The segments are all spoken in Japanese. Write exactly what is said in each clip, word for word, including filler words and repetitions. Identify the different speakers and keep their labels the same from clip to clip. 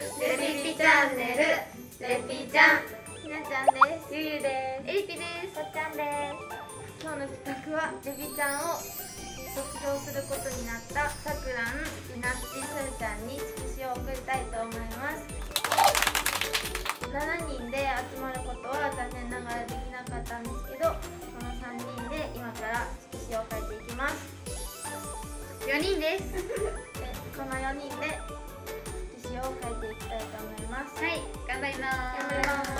Speaker 1: レピピチャンネル、レピちゃん、ひなちゃんです。ゆゆです。えりぴです。こっちゃんです。今日の企画はレピちゃんを卒業することになったさくらん、りなっち、すーちゃんに色紙を送りたいと思います。しちにんで集まることは残念ながらできなかったんですけど、このさんにんで今から色紙を書いていきます。よにんですでこのよにんで色紙を書いていきたいと思います。はい、頑張ります。頑張ります。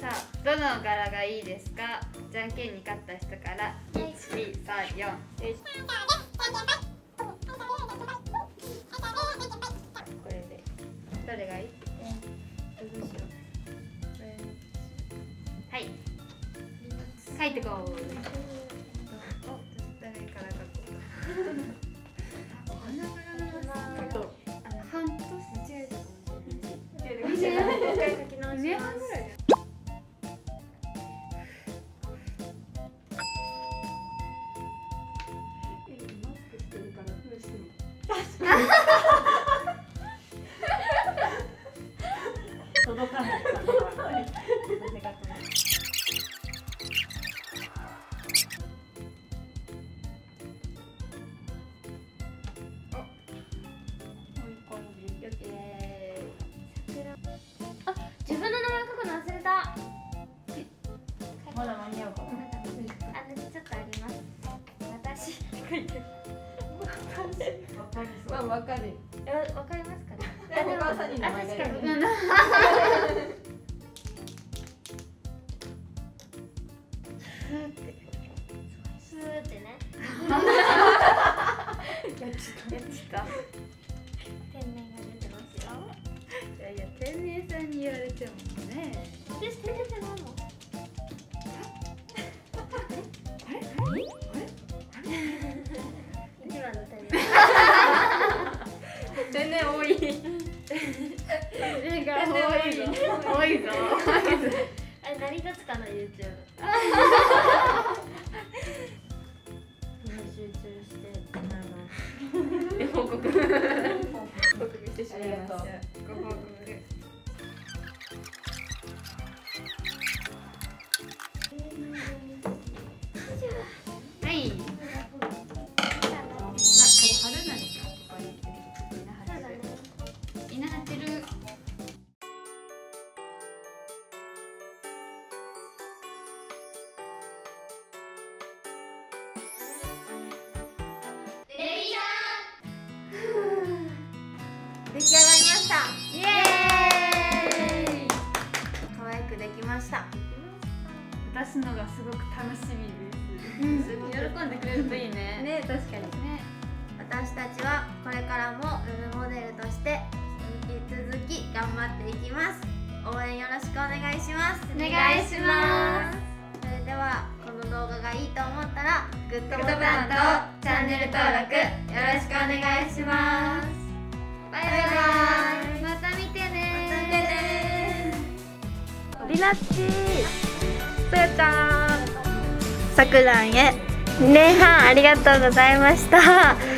Speaker 2: さあ、どの柄がいいですか？じゃんけんに勝った人からいち、に、さん、よん。これでどれがいい？どうしよう。はい、書いてこう。誰から書こうか。花柄と半年違うと思う。
Speaker 1: もう一回書き直します。
Speaker 2: 届かない。
Speaker 1: あ、自分の名前書くの忘れた。
Speaker 2: まだ間に合うかな。
Speaker 1: あのちょっとあります。私書いてる。
Speaker 2: まあ、わかる。
Speaker 1: え、わかりますかね。
Speaker 2: お母さんに名前がいる。
Speaker 1: スーってね。
Speaker 2: やつか。
Speaker 1: 天然が出てますよ。
Speaker 2: いやいや、天然さんに言われてもね。
Speaker 1: 私天然じゃないもん。一番の天然。
Speaker 2: 天然多い。天然が多いぞ。多いぞ。
Speaker 1: あれ何立つかな YouTube。集中して
Speaker 2: 報告。報告してしまいました。ご報告。はい。春なのか。ここにみんな貼ってる。
Speaker 1: 出来上がりました。イエーイ。可愛くできました。
Speaker 2: 私のがすごく楽しみです。すごい喜んでくれるといいね。
Speaker 1: ね、確かにね。私たちはこれからもロールモデルとして引き続き頑張っていきます。応援よろしくお願いします。
Speaker 2: お願いします。
Speaker 1: それではこの動画がいいと思ったらグッドボ
Speaker 2: ボタンとチャンネル登録よろしくお願いします。バイバイ。また見てね。
Speaker 1: りなっち、すーちゃん、さくらんへにねんはんありがとうございました。